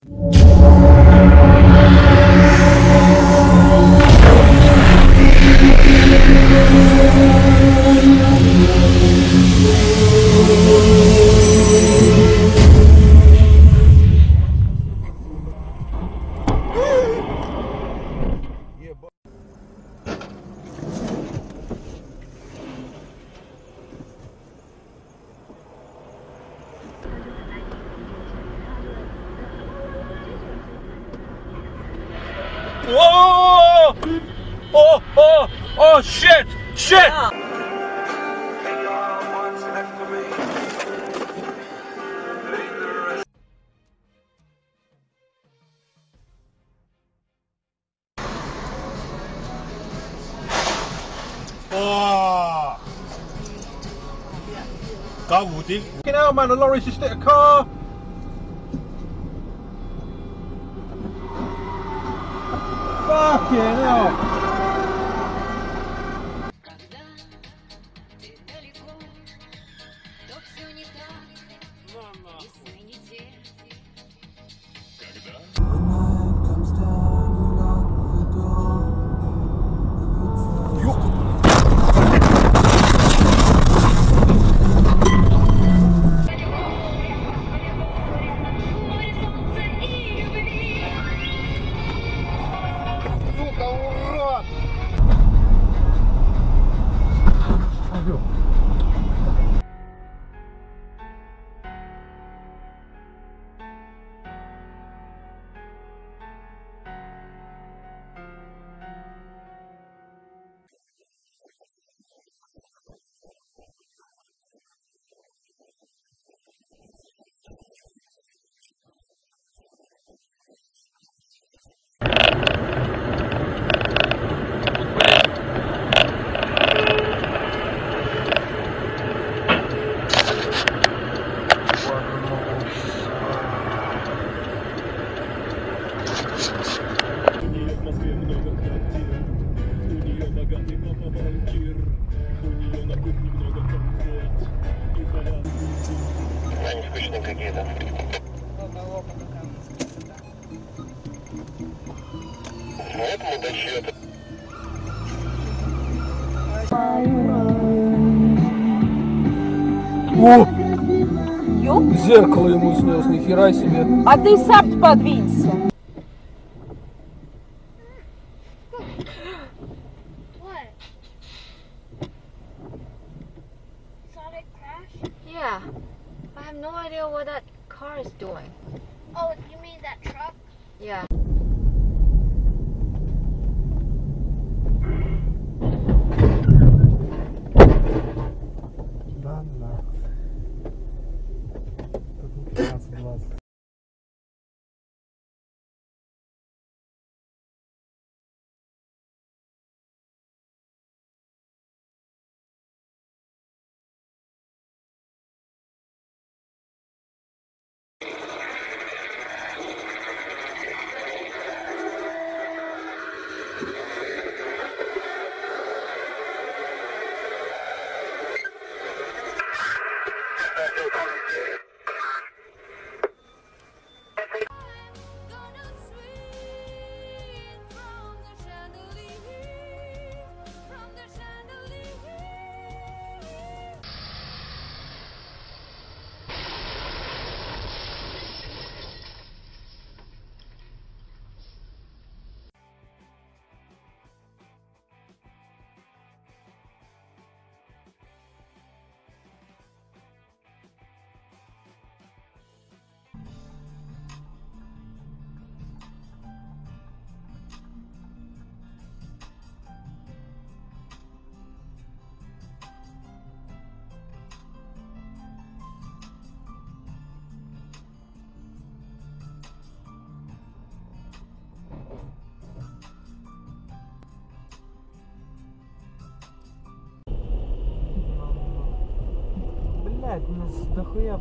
Whoa! Oh, shit! Shit! Oh! Go, Woody. Fucking hell, man, the lorry's just hit a car. Fucking hell. какие-то. Вот мудачье-то. О! Зеркало ему снес, нихера себе. А ты сам подвинься. Yeah, I have no idea what that car is doing. Oh, you mean that truck? Yeah. Да, да. Тут 15-20. Блять, нас дохуя.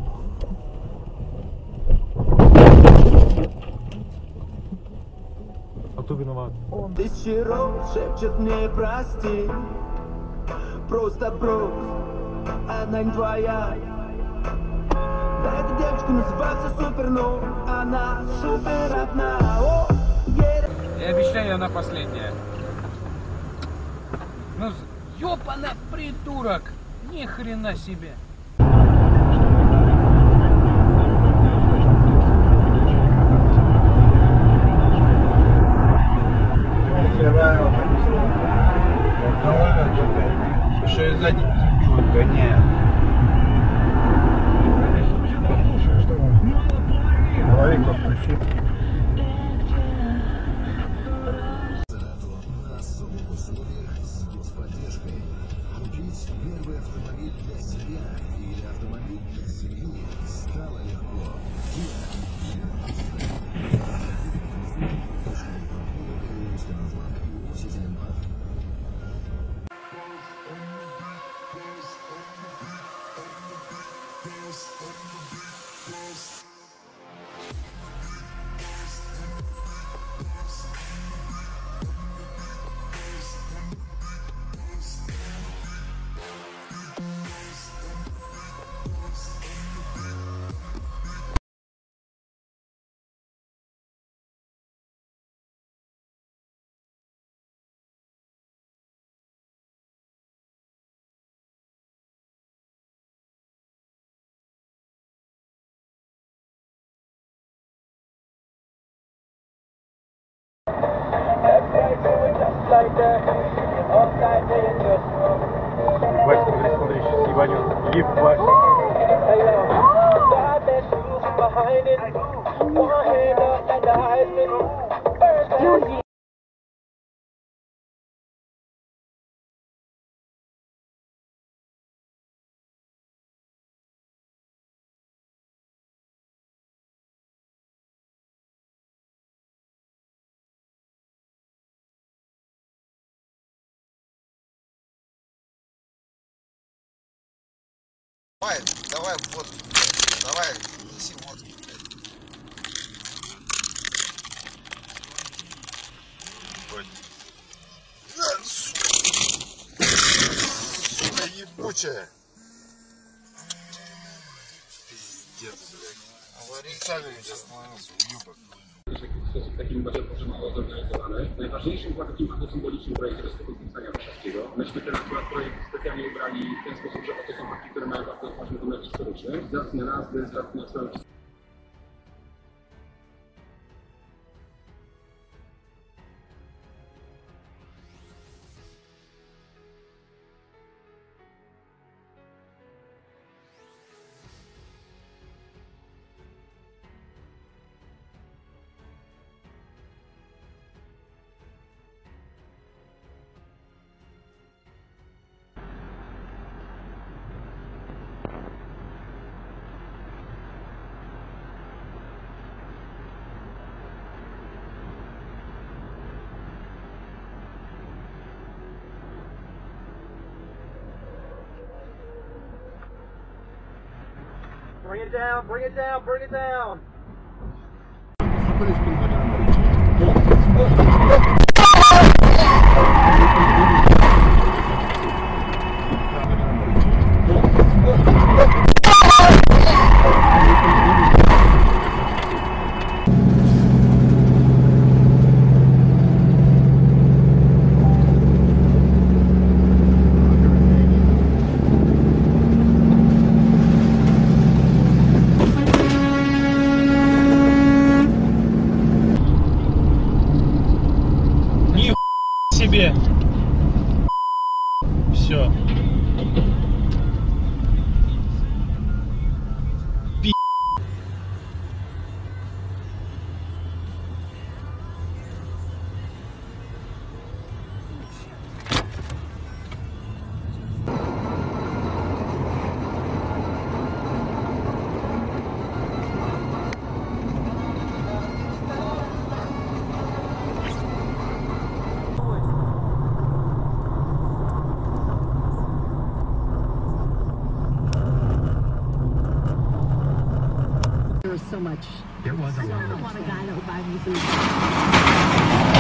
А кто виноват? Тысячи роз шепчет мне прости. Просто брось, она не твоя. Эта девочка называется Супер, ну она супер одна. О, И обещаю, она последняя. Ну, ёпана придурок! Ни хрена себе! Еще и сзади гоняют. Головик подключи. Ебать, смотри, смотри, сейчас ебанет. Ебать. Давай, давай, вот, давай, неси вот. Сука ебучая. Пиздец, блядь. Аварийцами сейчас становился, уебок. W sposób takim bardzo mało zorganizowany. Najważniejszym była takim bardzo symbolicznym projektem jest tego pisania warszawskiego. Myśmy ten akurat projekt specjalnie ubrali w ten sposób, że oto są fakty, które mają bardzo ważny wymiar historyczny. Zacne nazwy, zacne swoją Bring it down, bring it down, bring it down. Себе. Все. So much. There was a lot. I don't want a guy that will buy me some.